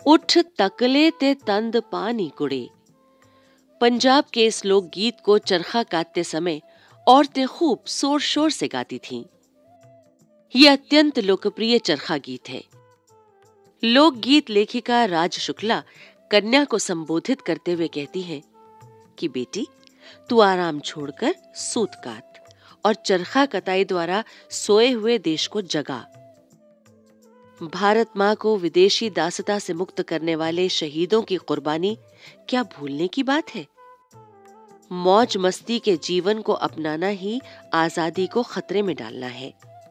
उठ तकले ते तंद पानी कुड़े। पंजाब के इस लोक गीत को चरखा काटते समय औरतें खूब शोर शोर से गाती थीं। यह अत्यंत लोकप्रिय चरखा गीत है। लोकगीत लेखिका राज शुक्ला कन्या को संबोधित करते हुए कहती हैं कि बेटी, तू आराम छोड़कर सूत काट और चरखा कताई द्वारा सोए हुए देश को जगा। भारत मां को विदेशी दासता से मुक्त करने वाले शहीदों की कुर्बानी क्या भूलने की बात है? मौज मस्ती के जीवन को अपनाना ही आजादी को खतरे में डालना है।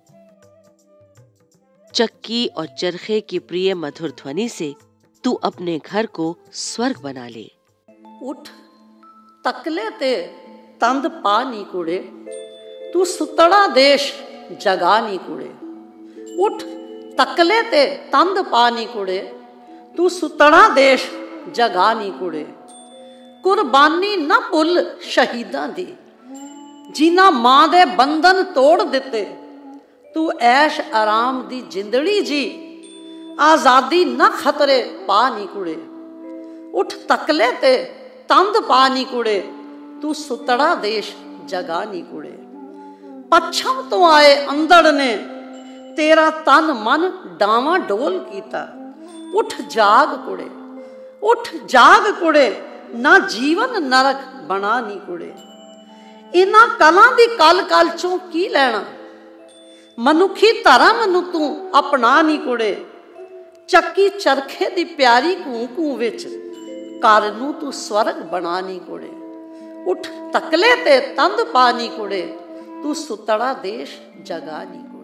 चक्की और चरखे की प्रिय मधुर ध्वनि से तू अपने घर को स्वर्ग बना ले। उठ तकले ते तंद पा नी कुड़े, तू सुतड़ा देश जगा नी कुड़े। उठ तकले ते तंद पा नी कुड़े, तू सुतड़ा देश जगा नी कुड़े। कुर्बानी ना भुल शहीदां दी, जिन्हां मां दे बंधन तोड़ दिते। तू ऐश आराम दी जिंदड़ी जी, आजादी ना खतरे पा नी कुड़े। उठ तकले ते तंद पा नी कुड़े, तू सुतड़ा देश जगा नी कुड़े। पच्छम तो आए अंदड़ ने तेरा तन मन डावा डोल कीता। उठ जाग कुड़े, उठ जाग कुड़े, ना जीवन नरक बना नी कुड़े। इन्हां कलां दी कल कल चों की लैना, मनुखी धर्म नूं तू अपना नी कुड़े। चक्की चरखे दी प्यारी कूं कूं विच घर नूं तू स्वर्ग बना नी कुड़े। उठ तकले ते तंद पा नी कुड़े, तू सुतड़ा देश जगा नी कुड़े।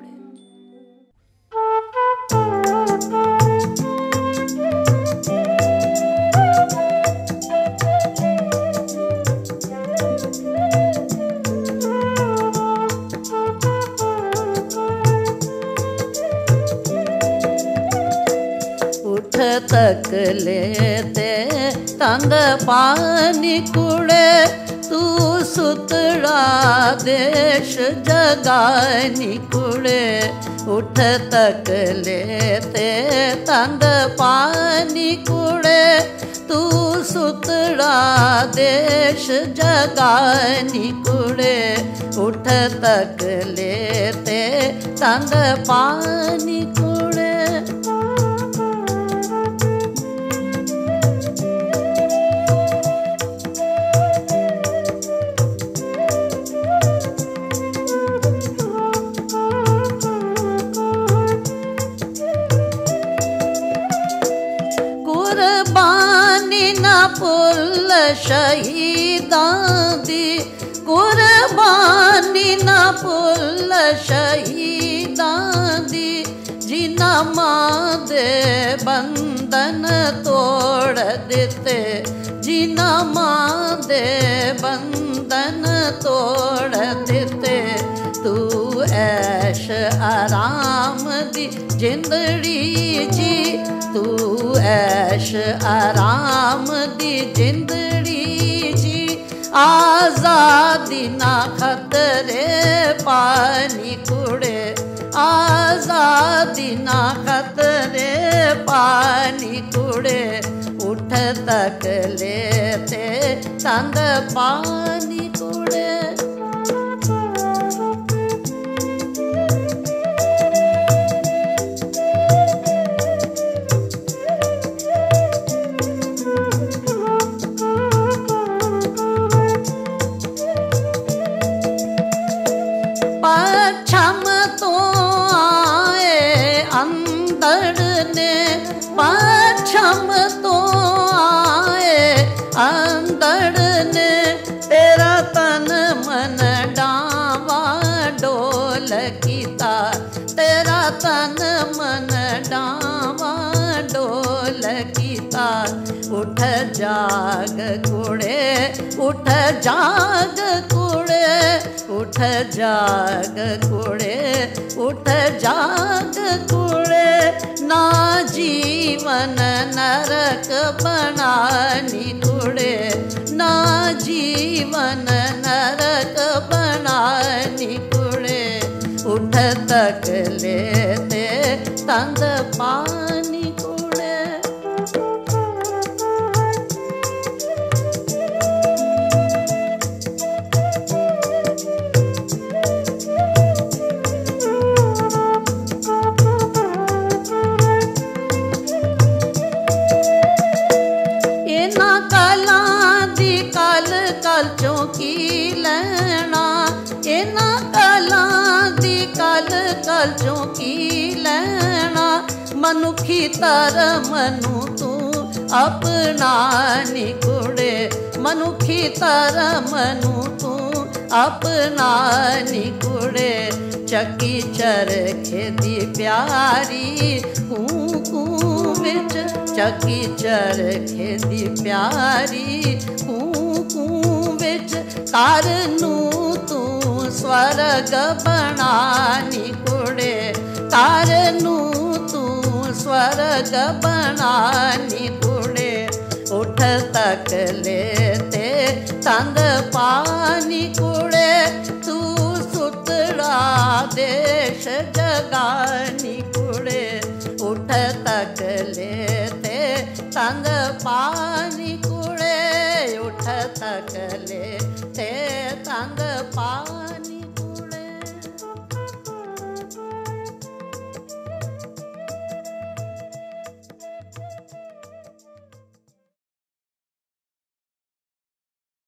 उठ तकले ते तंद पानी कुड़े, तू सुतड़ा देश जगानी कुड़े। उठ तकले ते तंद पानी कुड़े, तू सुतड़ा देश जगानी कुड़े। उठ तकले ते तंद पानी कुड़े। कुर्बानी ना भुल शहीदां दी, कुर्बानी ना भुल शहीदां दी। जिन्हां मां दे बंधन तोड़ दिते, जिन्हां मां दे बंधन तोड़ दिते। तू ऐश आराम दी जिंदड़ी जी, तू ऐश आराम दी जिंदड़ी जी। आजादी ना खतरे पानी कुड़े, आजादी ना खतरे पानी कुड़े। उठ तकले ते तंद पानी कुड़े। पच्छम तो आए अंदड़ ने, पच्छम तो आए अंदड़ ने। तेरा तन मन डावा डोल कीता, तेरा तन मन डावा डोल कीता। उठ जाग कुड़े, उठ जाग कुड़े, उठ जाग कुड़े, उठ जाग कुड़े। ना जीवन नरक बनानी कुड़े, ना जीवन नरक बनानी कुड़े। उठ तकले ते तंद पानी कुड़े। चो की लेना, मनुखी धर्म नू तू अपना नी कुड़े, मनुखी धर्म नू तू अपना नी कुड़े। चकी चरखे दी प्यारी कूं कूं विच, चकी चरखे दी प्यारी कूं कूं विच, तार नू तू स्वर्ग बनानी कुड़े, तार नू तू स्वर्ग बनानी कुड़े। उठ तक लेते तंद पानी कुड़े, तू सुतड़ा देश जगानी कुड़े। उठ तक लेते तंद पानी कुड़े, उठ तक लेते तंद पानी